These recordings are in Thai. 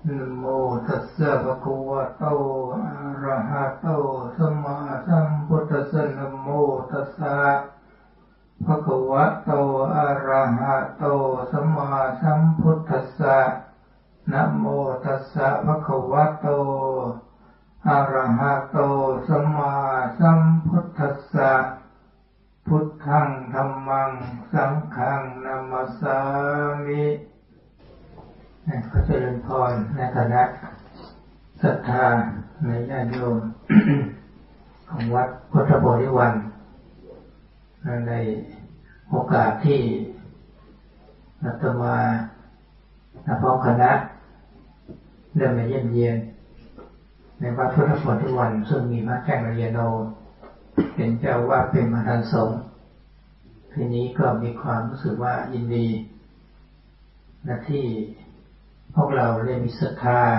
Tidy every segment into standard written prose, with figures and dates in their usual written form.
นะโมตัสสะภะคะวะโตอะระหะโตสัมมาสัมพุทธัสสะนะโมตัสสะภะคะวะโตอะระหะโตสัมมาสัมพุทธัสสะนะโมตัสสะภะคะวะโตอะระหะโตสัมมาสัมพุทธัสสะพุทธังธัมมังสังฆังนะมัสสามิขอเจริญพรในคณะศรัทธาในญาติโยม ของวัดพุทธโพธิวันในโอกาสที่อาตมาพร้อมคณะได้มาเยี่ยมเยียนในวัดพุทธโพธิวันซึ่งมีพระแจ้งอริยโนเป็นเจ้าวาดเป็นประธานสงฆ์ทีนี้ก็มีความรู้สึกว่ายินดีที่พวกเราได้มีศรัทธา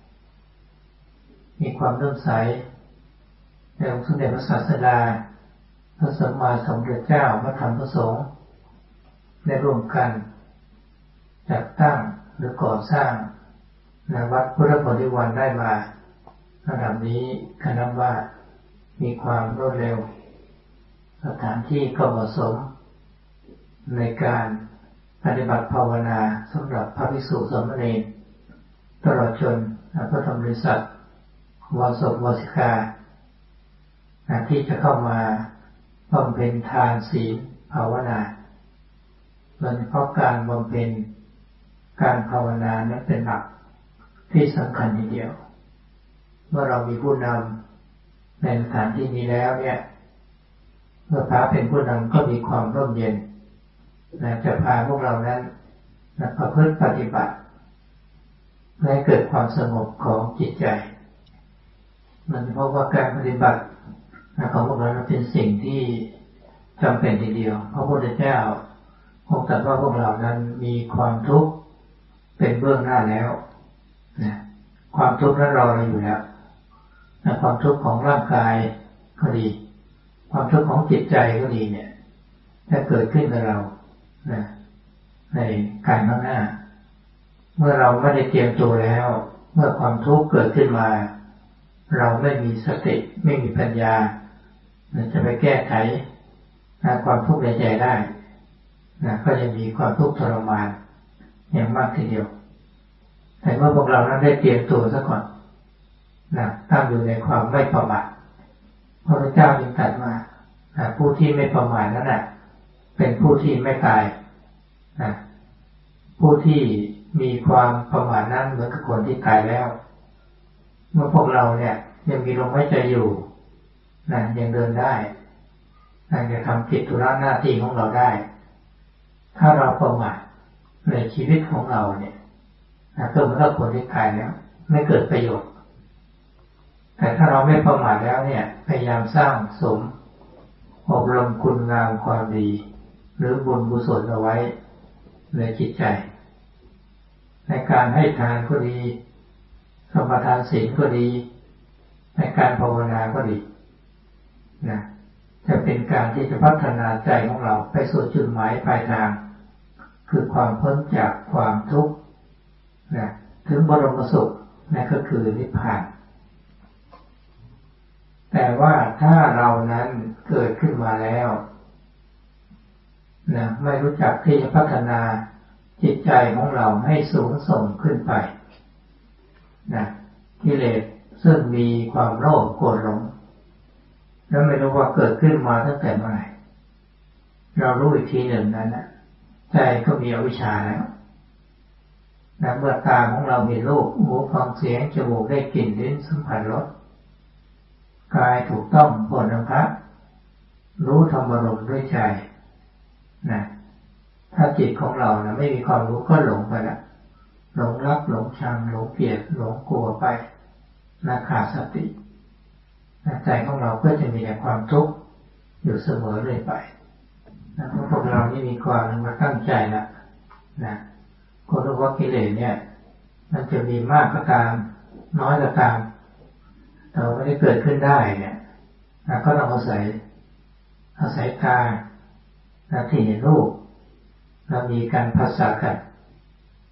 มีความเลื่อมใสในองค์สมเด็จพระศาสดาพระสัมมาสัมพุทธเจ้าพระธรรมพระสงฆ์ได้ร่วมกันจัดตั้งหรือก่อสร้างในวัดพุทธโพธิวันได้มาระดับนี้คณะว่ามีความรวดเร็วสถานที่ก็เหมาะสมในการปฏิบัติภาวนาสำหรับพระภิกษุสามเณรตลอดจนพระธรรมบริษัทวาสกวาสิกาที่จะเข้ามาบำเพ็ญทานศีลภาวนาโดยเฉพาะการบำเพ็ญการภาวนานั้นเป็นหลักที่สำคัญทีเดียวเมื่อเรามีผู้นำในสถานที่นี้แล้วเนี่ยเมื่อพระเป็นผู้นำก็มีความร่มเย็นจะพาพวกเรานั้นประพฤติปฏิบัติให้เกิดความสงบของจิตใจมันเพราะว่าการปฏิบัติของพวกเราเป็นสิ่งที่จำเป็นทีเดียวพระพุทธเจ้าคงตรัสว่าพวกเรานั้นมีความทุกข์เป็นเบื้องหน้าแล้วความทุกข์นั้นรอเราอยู่แล้วความทุกข์ของร่างกายก็ดีความทุกข์ของจิตใจก็ดีเนี่ยถ้าเกิดขึ้นกับเราในการข้างหน้าเมื่อเราไม่ได้เตรียมตัวแล้วเมื่อความทุกข์เกิดขึ้นมาเราไม่มีสติไม่มีปัญญาจะไปแก้ไขความทุกข์ในใจได้ก็จะมีความทุกข์ทรมานอย่างมากทีเดียวแต่เมื่อพวกเรานั้นได้เตรียมตัวซะก่อนตั้งอยู่ในความไม่ประมาทพระพุทธเจ้าจึงตรัสว่าผู้ที่ไม่ประมาทนั้นเป็นผู้ที่ไม่ตายผู้ที่มีความประมาทนั้นเหมือนกับคนที่ตายแล้วเมื่อพวกเราเนี่ยยังมีลมหายใจอยู่ยังเดินได้จะทำกิจธุระหน้าที่ของเราได้ถ้าเราประมาทในชีวิตของเราเนี่ยก็เหมือนกับคนที่ตายแล้วไม่เกิดประโยชน์แต่ถ้าเราไม่ประมาทแล้วเนี่ยพยายามสร้างสมอบรมคุณงามความดีหรือบุญกุศลเอาไว้ในจิตใจในการให้ทานก็ดีสมาทานศีลก็ดีในการภาวนาก็ดีจะเป็นการที่จะพัฒนาใจของเราไปสู่จุดหมายปลายทางคือความพ้นจากความทุกข์ถึงบรมสุขนั่นก็คือนิพพานแต่ว่าถ้าเรานั้นเกิดขึ้นมาแล้วไม่รู้จักที่จะพัฒนาจิตใจของเราให้สูงส่งขึ้นไปกิเลสซึ่งมีความโลภโกรธหลงแล้วไม่รู้ว่าเกิดขึ้นมาตั้งแต่เมื่อไหร่เรารู้อีกทีหนึ่งนั้นใจก็มีอวิชชาแล้วเมื่อตาของเราเห็นรูปหูฟังเสียงจมูกได้กลิ่นลิ้นสัมผัสรสกายถูกต้องโผฏฐัพพะรู้ธรรมารมณ์ด้วยใจถ้าจิตของเราไม่มีความรู้ก็หลงไปละหลงรักหลงชังหลงเกลียดหลงกลัวไปขาดสติใจของเราก็จะมีแต่ความทุกข์อยู่เสมอเลยไปเพราะพวกเรานี่มีความมาตั้งใจละคนรู้ว่ากิเลสเนี่ยมันจะมีมากก็ตามน้อยก็ตามแต่ไม่ได้เกิดขึ้นได้เนี่ยก็ต้องอาศัยตาที่เห็นรูปเรามีการภาษากัน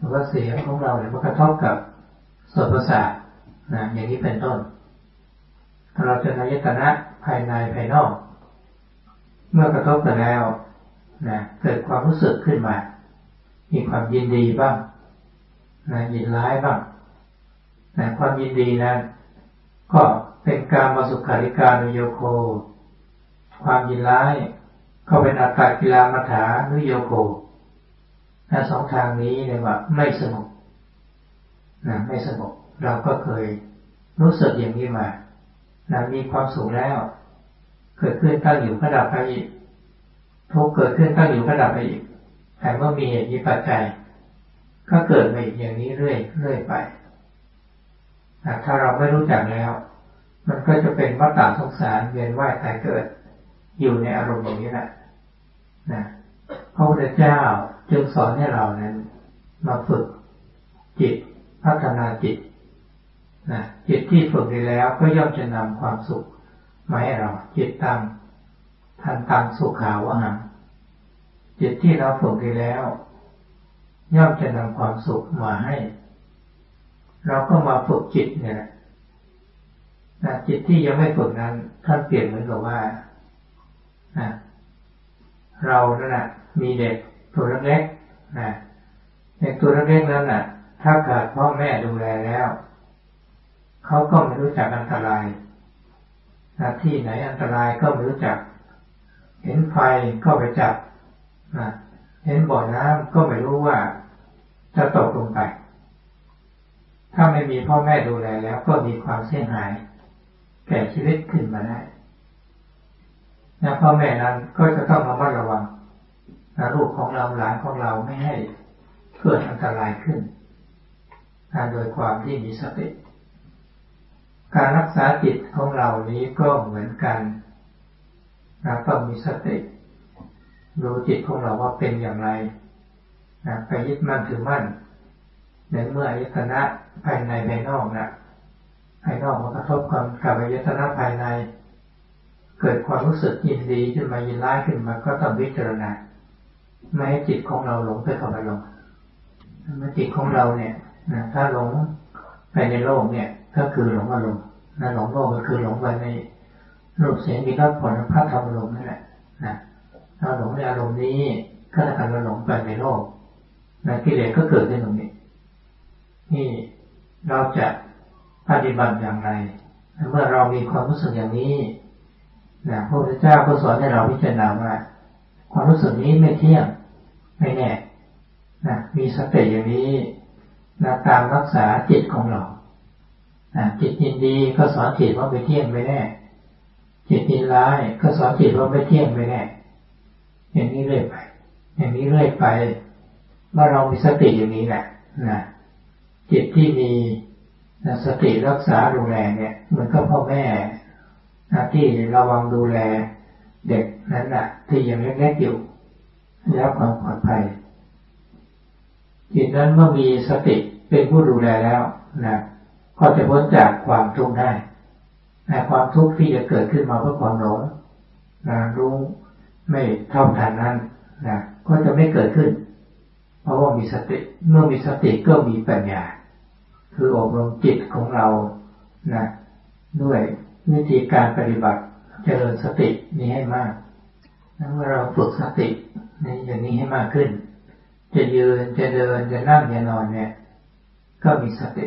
รือว่าเสียงของเราเนี่ยมันกระทบกับส่วนประสาทนะอย่างนี้เป็นต้นถ้าเราเจออายตนะภายในภายนอกเมื่อกระทบกันแล้วนะเกิดความรู้สึกขึ้นมามีความยินดีบ้างนะยินร้ายบ้างนะความยินดีนั้นก็เป็นกามสุขาริการุโยโคความยินร้ายก็เป็นอัตตกิลมัฏฐานุโยโคสองทางนี้เนี่ยว่าไม่สงบนะไม่สงบเราก็เคยรู้สึกอย่างนี้มานะมีความสุขแล้วเกิดขึ้นตั้งอยู่ก็ดับไปอีกทุกข์เกิดขึ้นตั้งอยู่ก็ดับไปอีกแต่เมื่อมีเหตุมีปัจจัยก็เกิดมาอีกอย่างนี้เรื่อยไปนะถ้าเราไม่รู้จักแล้วมันก็จะเป็นวัฏฏะสงสารเวียนว่ายตายเกิดอยู่ในอารมณ์อย่างนี้แหละนะพระพุทธเจ้าจึงสอนให้เรานั้นมาฝึกจิตพัฒนาจิตนะจิตที่ฝึกดีแล้วก็ย่อมจะนำความสุขมาให้เราจิตตังทันตังสุขาวหังจิตที่เราฝึกดีแล้วย่อมจะนำความสุขมาให้เราก็มาฝึกจิตเนี่ยนะจิตที่ยังไม่ฝึกนั้นท่านเปรียบเหมือนกับว่านะเรานั่นแหละมีเด็กตัวเล็กๆนะเด็กตัวเล็กๆนั้นน่ะถ้าขาดพ่อแม่ดูแลแล้วเขาก็ไม่รู้จักอันตรายที่ไหนอันตรายก็ไม่รู้จักเห็นไฟก็ไปจับเห็นบ่อน้ำก็ไม่รู้ว่าจะตกลงไปถ้าไม่มีพ่อแม่ดูแลแล้วก็มีความเสียหายแก่ชีวิตขึ้นมาได้พ่อแม่นั้นก็จะต้องระมัดระวังลูกของเราหลานของเราไม่ให้เกิดอันตรายขึ้นโดยความที่มีสติการรักษาจิตของเรานี้ก็เหมือนกันต้องมีสติดูจิตของเราว่าเป็นอย่างไรไปยึดมั่นถือมั่นในเมื่ออายตนะภายในภายนอกภายนอกมันกระทบกับอายตนะภายในเกิดความรู้สึกยินดีขึ้นมายินร้ายขึ้นมาก็ต้องพิจารณาไม่ให้จิตของเราหลงไปกับอารมณ์เมื่อจิตของเราเนี่ยถ้าหลงไปในโลกเนี่ยก็คือหลงอารมณ์หลงโลกก็คือหลงไปในรูปเสียงกลิ่นรสผลพระธรรมอารมณ์นั่นแหละถ้าหลงในอารมณ์นี้ก็จะทำให้หลงไปในโลกกิเลสก็เกิดขึ้นตรงนี้นี่เราจะปฏิบัติอย่างไรเมื่อเรามีความรู้สึกอย่างนี้พระพุทธเจ้าก็สอนให้เราพิจารณาว่าความรู้สึกนี้ไม่เที่ยงไม่แน่มีสติอย่างนี้ตามรักษาจิตของเราจิตยินดีก็สอนจิตว่าไม่เที่ยงไม่แน่จิตยินร้ายก็สอนจิตว่าไม่เที่ยงไม่แน่อย่างนี้เรื่อยไปอย่างนี้เรื่อยไปเมื่อเรามีสติอย่างนี้แหละจิตที่มีสติรักษาดูแลเนี่ยมันก็พ่อแม่ที่ระวังดูแลเด็กนั้นที่ยังเล็กๆอยู่แล้วความปลอดภัยจิตนั้นเมื่อมีสติเป็นผู้ดูแลแล้วก็จะพ้นจากความทุกข์ได้ความทุกข์ที่จะเกิดขึ้นมาเพราะความหลงรู้ไม่เท่าทันนั้นก็จะไม่เกิดขึ้นเพราะว่ามีสติเมื่อมีสติก็มีปัญญาคืออบรมจิตของเราด้วยวิธีการปฏิบัติเจริญสตินี้ให้มากเมื่อเราฝึกสติอย่างนี้ให้มากขึ้นจะยืนจะเดินจะนั่งจะนอนเนี่ยก็มีสติ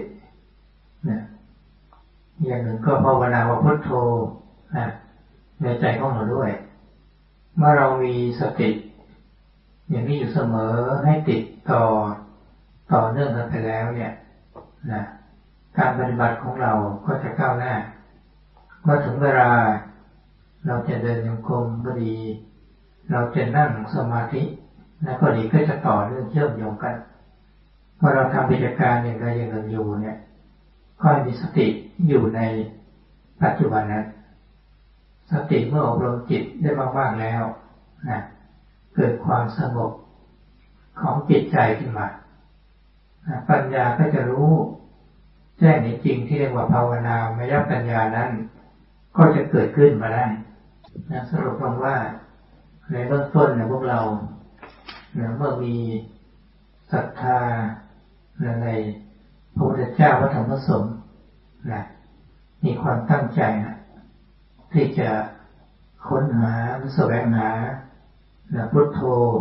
อย่างหนึ่งก็ภาวนาว่าพุทโธในใจของเราด้วยเมื่อเรามีสติอย่างนี้อยู่เสมอให้ติดต่อเนื่องกันไปแล้วเนี่ยการปฏิบัติของเราก็จะก้าวหน้าเมื่อถึงเวลาเราจะเดินโยกมก็ดีเราจะนั่งสมาธิก็ดีก็จะต่อเนื่องเชื่อมโยงกันเมื่อเราทำกิจการอย่างใดอย่างหนึ่งอยู่เนี่ยก็มีสติอยู่ในปัจจุบันนั้นสติเมื่ออบรมจิตได้มากๆแล้วเกิดความสงบของจิตใจขึ้นมาปัญญาก็จะรู้แจ้งในจริงที่เรียกว่าภาวนามยปัญญานั้นก็จะเกิดขึ้นมาได้สรุปว่าในเบื้องต้นพวกเราเมื่อมีศรัทธาในพระพุทธเจ้าพระธรรมพระสงฆ์นะมีความตั้งใจนะที่จะค้นหาแสวงหาพุทโธ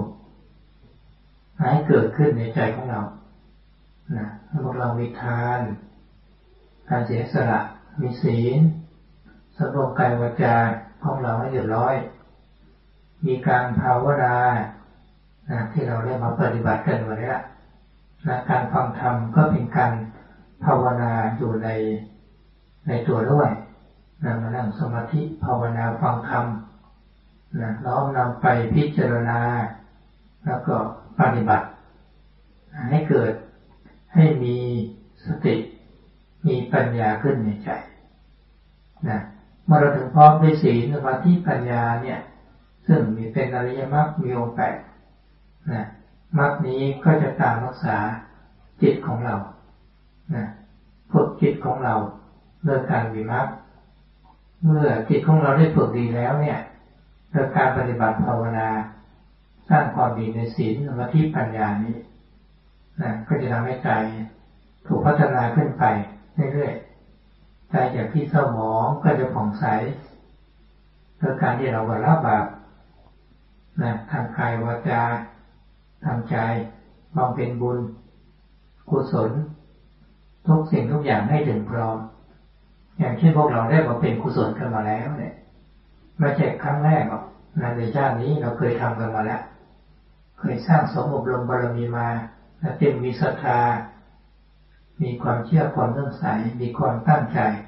ให้เกิดขึ้นในใจของเราพวกเรามีทานการเสียสละมีศีลสำรวมกายวาจาของเราให้เรียบร้อยมีการภาวนาที่เราได้มาปฏิบัติกันวันนี้การฟังธรรมก็เป็นการภาวนาอยู่ในตัวด้วยมานั่งสมาธิภาวนาฟังธรรมน้อมนำไปพิจารณาแล้วก็ปฏิบัติให้เกิดให้มีสติมีปัญญาขึ้นในใจเมื่อเราถึงพร้อมด้วยศีลสมาธิปัญญาเนี่ยซึ่งมีเป็นอริยมรรคมีองค์แปดมรรคนี้ก็จะตามรักษาจิตของเราฝึกจิตของเราเรื่องการมีมรรคเมื่อจิตของเราได้ฝึกดีแล้วเนี่ยโดยการปฏิบัติภาวนาสร้างความดีในศีลสมาธิปัญญานี้ก็จะทำให้ใจถูกพัฒนาขึ้นไปเรื่อยๆใจจากที่เศร้าหมองก็จะผ่องใสโดยการที่เราละบาปทางกายวาจาทางใจบำเพ็ญบุญกุศลทุกสิ่งทุกอย่างให้ถึงพร้อมอย่างเช่นพวกเราได้บำเพ็ญกุศลกันมาแล้วเนี่ยไม่ใช่ครั้งแรกหรอกในชาตินี้เราเคยทำกันมาแล้วเคยสร้างสมอบรมบารมีมาและเต็มมีศรัทธามีความเชื่อความเลื่อมใสมีความตั้งใจ